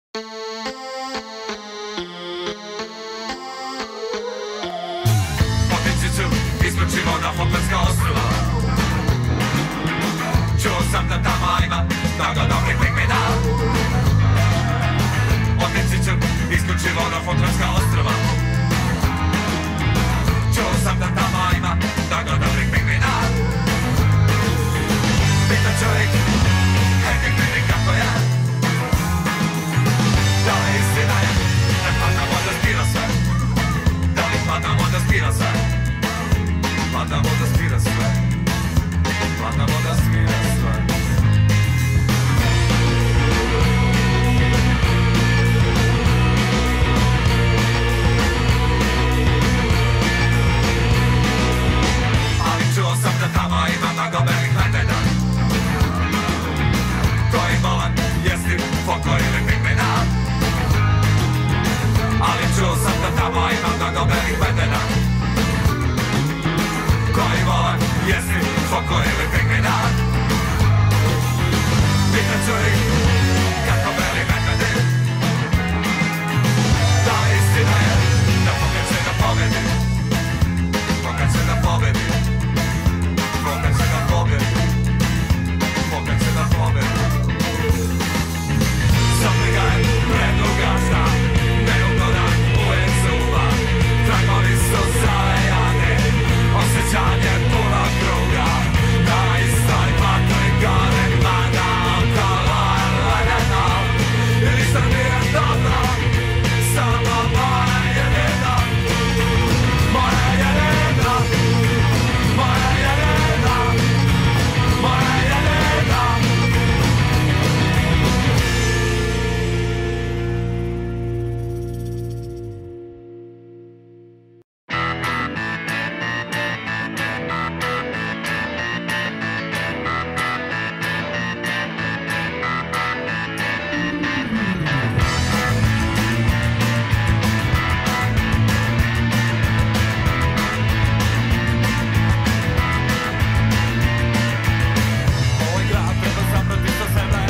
Otići ću isključivo na Falklandska ostrva. Čuo sam da tamo ima mnogo dobrih pingvina. Otići ću isključivo na Falklandska ostrva. Čuo sam da tamo ima mnogo dobrih pingvina. Pitat ću ih, hej pingvini kako je? Da li istina je da hvatamo da spira sve? Da li hvatamo da spira sve? Hvatamo da spira sve. Hvatamo da spira sve. Ali čuo sam da tamo ima mnogo belih medveda koji vole jesti foko ili pingvina. Ali čuo sam da tamo ima mnogo belih medveda koji vole jesti foko ili pingvina. Pitat ću ih kako beli medvedi. Da li istina je da foka će da pobedi? Foka će da pobedi. Foka će da pobedi. Foka će da pobedi. Zapliga je predugačna, neugodan uvijek zuba. Tragovi su zalejani, osjećanje puno kruga. Na istoj vatri gorim, mada okolo je ledeno. I ništa nije dobro, samo moje jedino. Moje jedino, moje jedino, moje jedino. Ovaj grad treba zaprati sa sebe.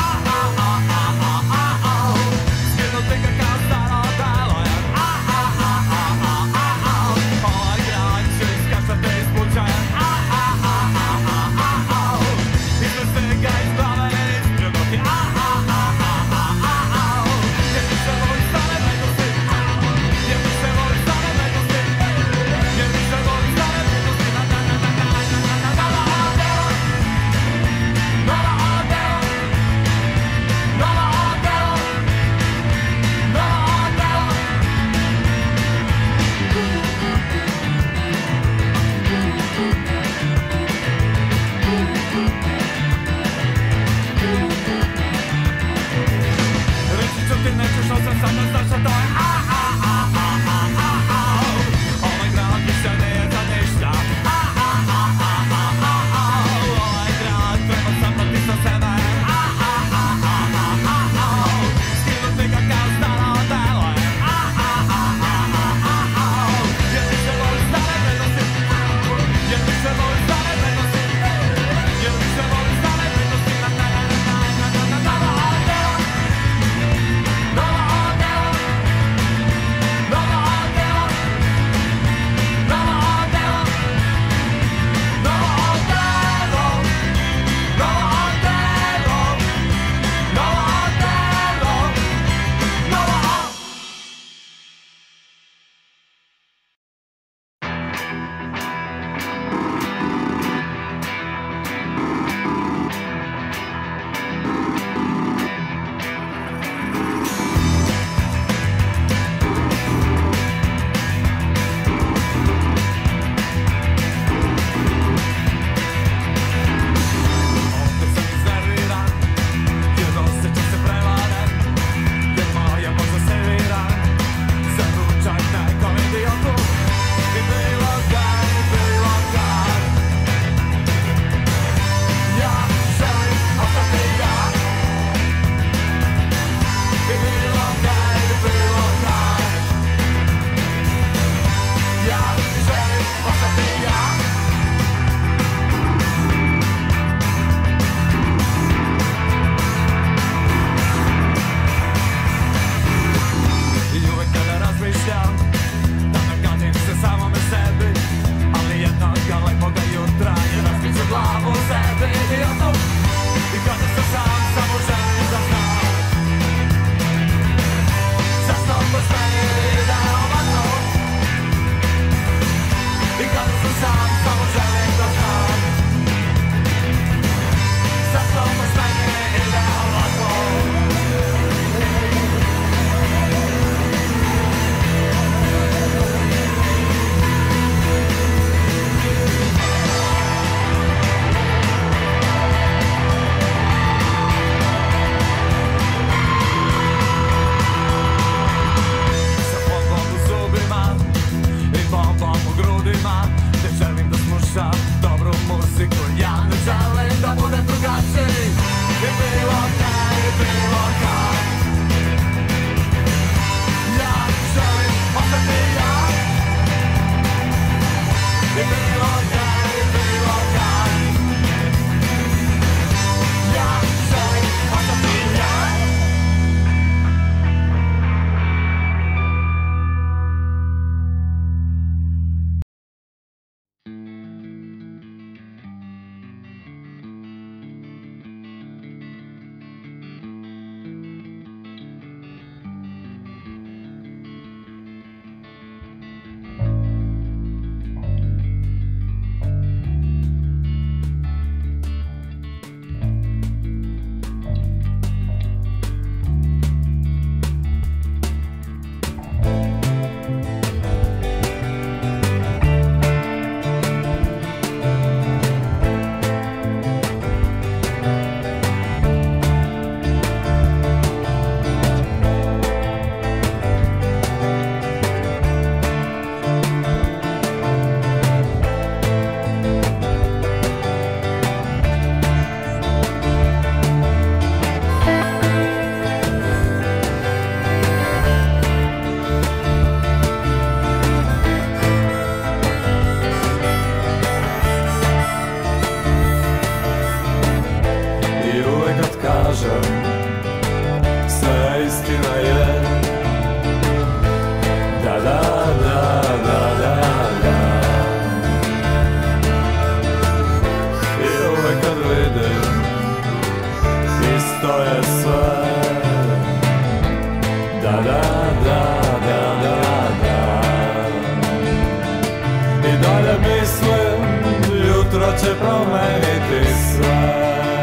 Skinuti ga kao staro telo je. Ovaj grad će iskašati iz pluća je. Izvesti ga iz glave i istrbuti. Jer mi se voli stare vrednosti. Jer mi se voli stare vrednosti. Jer mi se voli stare vrednosti. Reći ću ti neću što sam sam ne znaš, a to je ovaj grad više nije za ništa. Ovaj grad treba saprati sa sebe. Skinuti ga kao staro telo je. Jer mi se voli stare vrednosti. Jer mi se voli stare vrednosti. Jer mi se voli stare vrednosti. Nova odela. sve istina je. Da, da, da, da, da, da. I uvek kad vidim isto je sve. Da, da, da, da, da, da. I dalje mislim, jutro će promeniti sve.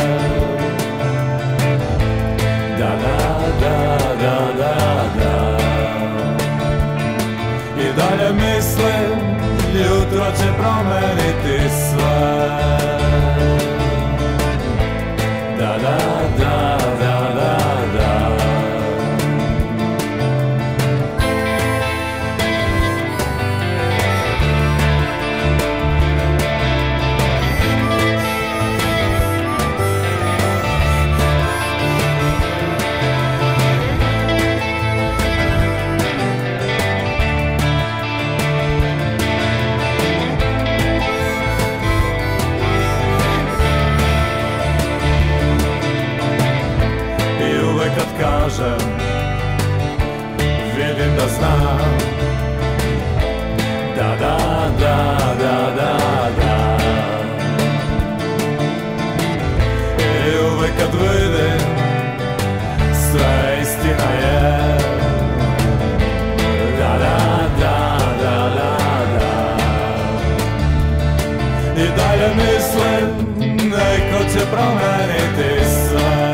Da, da, da, da, da, da. I dalje mislim, jutro će promeniti sve. Da, da, da, da, da, da. Kažem, vidim da znam. Da, da, da, da, da, da. I uvek kad vidim, sve istina je. Da, da, da, da, da, da. I dalje mislim, neko će promeniti sve.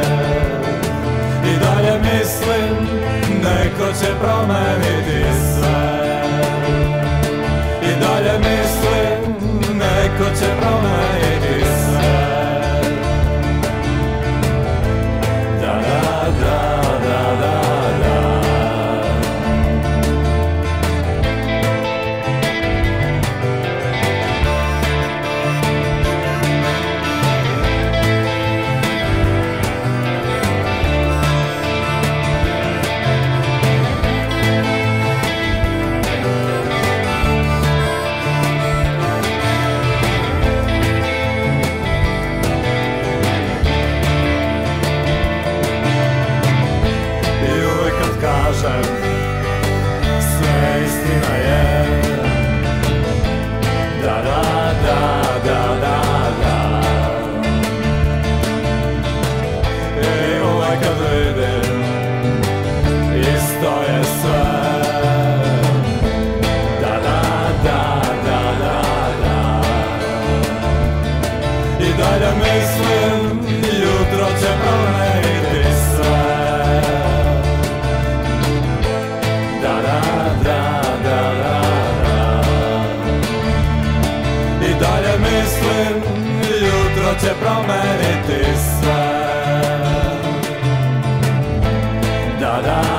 I dalje mislim, neko će promeniti sve. I dalje mislim, neko će promeniti sve. Da, da, da, da, da, da. Sve istina je. Da, da, da, da, da, da. I uvek kad vidim, isto je sve. Da, da, da, da, da, da. I dalje mislim, jutro će promeniti sve. Da, da, da, da, da. I dalje mislim, jutro će promeniti sve. Da, da.